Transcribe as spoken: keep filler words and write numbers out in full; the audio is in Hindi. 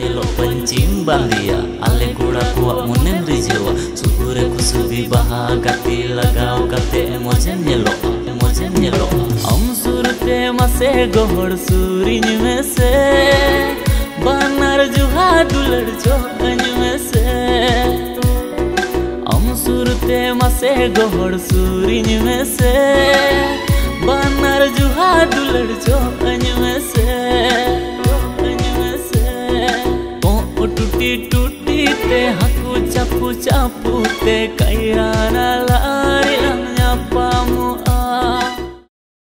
Nyelok pancing bandia ale kura kuak munem rijewa Sukure kusubi baha gati lagao kate mojen nyelok mojen nyelok Am surte mase gohor suriñ में से बानर जुहा दुलड़ जोगन में से हम सुरते मसे गोहर सूरिñ में से बानर जुहा दुलड़ जोगन में से जोगन में से ओ टूटी टूटी ते हकू चापू चापू ते कैराना लारी न्यापामु